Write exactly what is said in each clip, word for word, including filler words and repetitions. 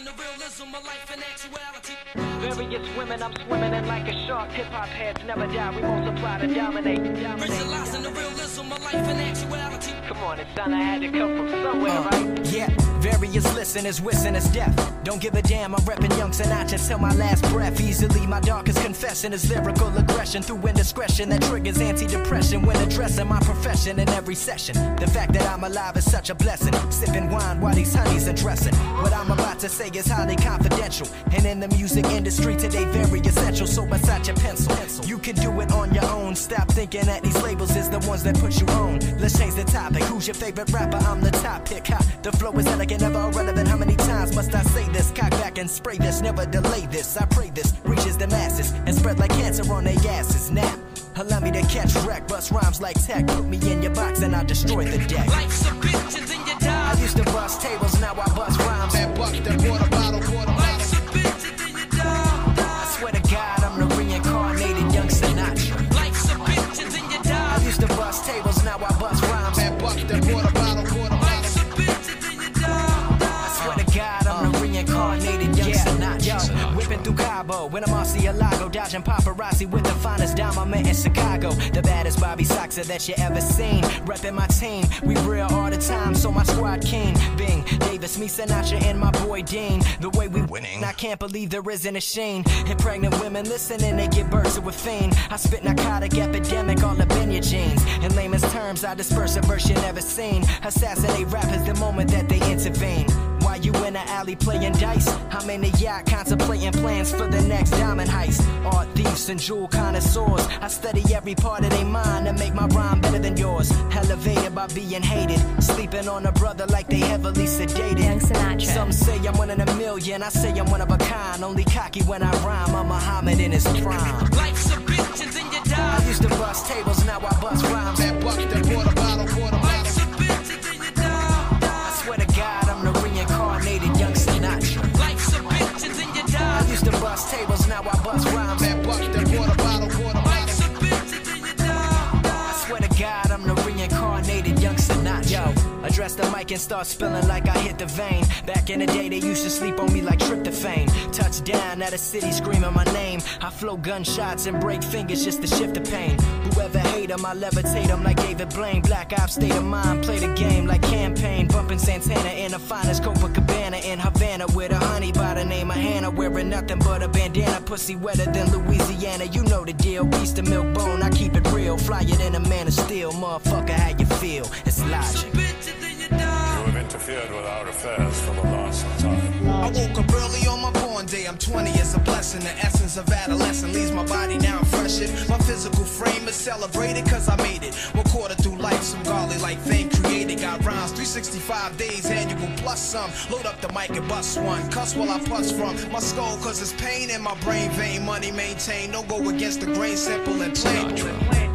Realizing the realism of life and actuality. Various women, I'm swimming in like a shark. Hip-hop heads never die, we multiply to dominate. dominate. Realizing the realism of life and actuality. Come on, it sounded had to come from somewhere, uh, right? Yeah, various listeners wishing us death. Don't give a damn, I'm repping Young Sinatra till my last breath. Easily, my darkest confession is lyrical aggression through indiscretion that triggers anti-depression when addressing my profession in every session. The fact that I'm alive is such a blessing. Sipping wine while these honeys undressing. What I'm about to say is highly confidential, and in the music industry today very essential. So beside your pencil, you can do it on your own. Stop thinking that these labels is the ones that put you on. Let's change the topic. Who's your favorite rapper? I'm the top pick. Ha, the flow is elegant, never irrelevant. How many times must I say this? Cock back and spray this, never delay this. I pray this reaches the masses and spread like cancer on their asses. Now, allow me to catch wreck, bust rhymes like tech. Put me in your box and I'll destroy the deck. Life's a bitch and then you die. I used to bust tables, now I bust rhymes. That buck, that water bottle, water bottle. Life's a bitch and then you die. I swear to God, I'm the reincarnated Young Sinatra. Life's a bitch and then you die. I used to bust tables, now I bust rhymes. That buck, that water bottle, water bottle. Life's a bitch and then you die. I swear to God, I'm the reincarnated Young Sinatra. Yo, whipping through Cabo with a Murcielago, dodging paparazzi with the finest dime I'm in Chicago. The baddest Bobby Soxer that you ever seen. Repping my team, we real all the time, so my squad king. Bing, Davis, me, Sinatra, and my boy Dean. The way we winning, I can't believe there isn't a sheen. And pregnant women listening, they get birth to a fiend. I spit narcotic epidemic all up in your jeans. In layman's terms, I disperse a verse you never seen. Assassinate rappers the moment that they intervene. While you in the alley playing dice, I'm in the yacht contemplating plans for the next diamond heist. Art thieves and jewel connoisseurs, I study every part of their mind to make my rhyme better than yours. Elevated by being hated, sleeping on a brother like they heavily sedated. Young Sinatra. Some say I'm one in a million, I say I'm one of a kind. Only cocky when I rhyme, I'm Muhammad in his prime. Life's a bitch and then you die. I used to bust tables, now I bust rhymes. That buck, that water bottle, water Life's bottle. a bitch and then you die. I swear to God, I'm the reincarnated Young Sinatra. Life's a bitch and then you die. I used to bust tables, now I bust rhymes. That buck, that water bottle, water Life's bottle. a bitch and then you die. I swear to God, I'm the reincarnated Young Sinatra. Yo, address the mic and start spilling like I hit the vein. Back in the day, they used to sleep on me like tryptophan. Touchdown at a city screaming my name. I flow gunshots and break fingers just to shift the pain. Whoever hate them, I levitate them like David Blaine. Black ops state of mind, play the game like campaign. Bumping Santana in the finest Copacabana in Havana with a honey by the name of Hannah. Wearing nothing but a bandana, pussy wetter than Louisiana. You know the deal, beast of milk bone, I keep it real. Flyer than a man of steel, motherfucker, how you feel? It's logic. Bitch and then you die. You have interfered with our affairs for the last time. I woke up early on my born day. I'm twenty, it's a blessing. The essence of adolescence leaves my body now freshened. My physical frame is celebrated cause I made it. One quarter through life, some godly like fame created. Got rhymes, three sixty-five days, annual plus some. Load up the mic and bust one. Cuss while I puss from my skull cause it's pain in my brain vein. Money maintained, don't go against the grain, simple and plain.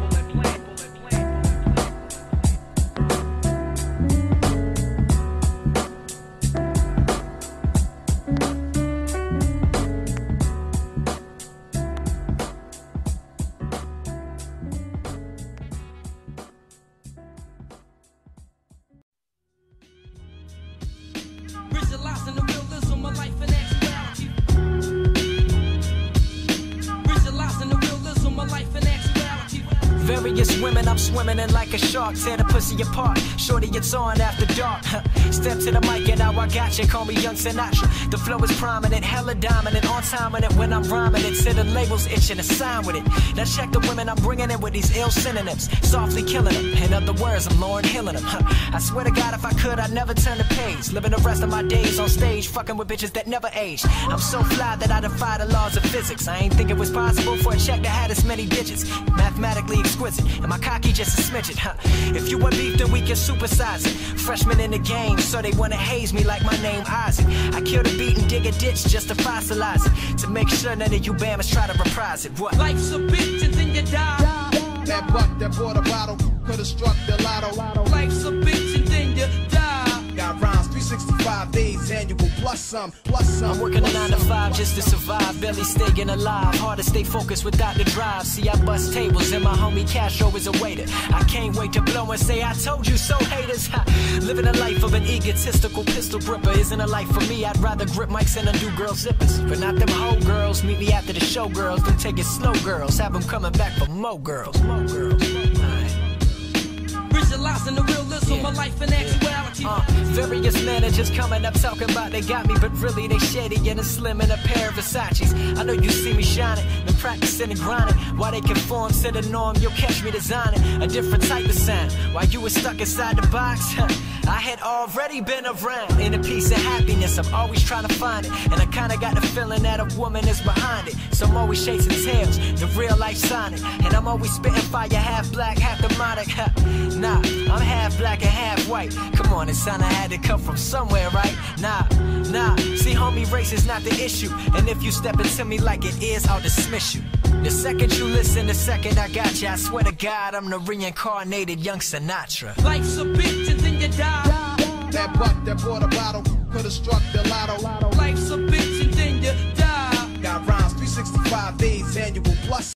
Visualizing the realism of life and actuality. Visualizing the realism of life and actuality. Various women, I'm swimming in like a shark. Tear the pussy apart, shorty it's on after dark. Step to the mic and now I got you, call me Young Sinatra. The flow is prominent, hella dominant. On time with it when I'm rhyming it. To the labels itching to sign with it. Now check the women I'm bringing in with these ill synonyms. Softly killing them, in other words I'm Lauren Hilling them. I swear to God if I could I'd never turn the page. Living the rest of my days on stage, fucking with bitches that never age. I'm so fly that I defy the laws of physics. I ain't think it was possible for a check that had this many digits. Mathematically exquisite, and my cocky just a smidget, huh? If you want beef, then we can supersize it. Freshman in the game, so they wanna haze me like my name Isaac. I kill the beat and dig a ditch just to fossilize it, to make sure none of you bammers try to reprise it. What? Life's a bitch and then you die. That buck, that water bottle, could've struck the lotto. Life's a bitch and then you die. Got rhymes, three sixty-five days, annual plus some, plus some. I'm working a nine to five just to survive, barely staying alive. Hard to stay focused without the drive. See, I bust tables and my homie Castro is a waiter. I can't wait to blow and say I told you so, haters. Living a life of an egotistical pistol gripper isn't a life for me. I'd rather grip mics and undo girl zippers. But not them hoe girls. Meet me after the show, girls. Don't take it slow, girls. Have them coming back for more girls. More girls. Visualizing the realism Yeah. of life and actuality. Uh, various managers coming up talking about they got me, but really they shady and a slim in a pair of Versace's. I know you see me shining, been practicing and grinding. While they conform to the norm, you'll catch me designing a different type of sound. While you were stuck inside the box, I had already been around. In a piece of happiness, I'm always trying to find it. And I kinda got the feeling that a woman is behind it. So I'm always chasing tails, the real life Sonic. And I'm always spitting fire, half black, half demonic. Nah, I'm half black and half white. Come on, it sounded I had to come from somewhere, right? Nah, nah, see homie, race is not the issue. And if you step into me like it is, I'll dismiss you. The second you listen, the second I got you. I swear to God, I'm the reincarnated young Sinatra. Life's a bitch and then you die. That buck that bought a bottle could've struck the lotto. Life's a bitch and then you die. Got rhymes, three sixty-five days, annual plus.